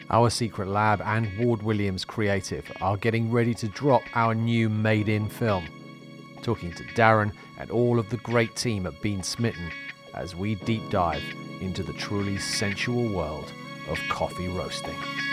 Our Secret Lab and Ward Williams Creative are getting ready to drop our new made-in film. Talking to Darren and all of the great team at Bean Smitten as we deep dive into the truly sensual world of coffee roasting.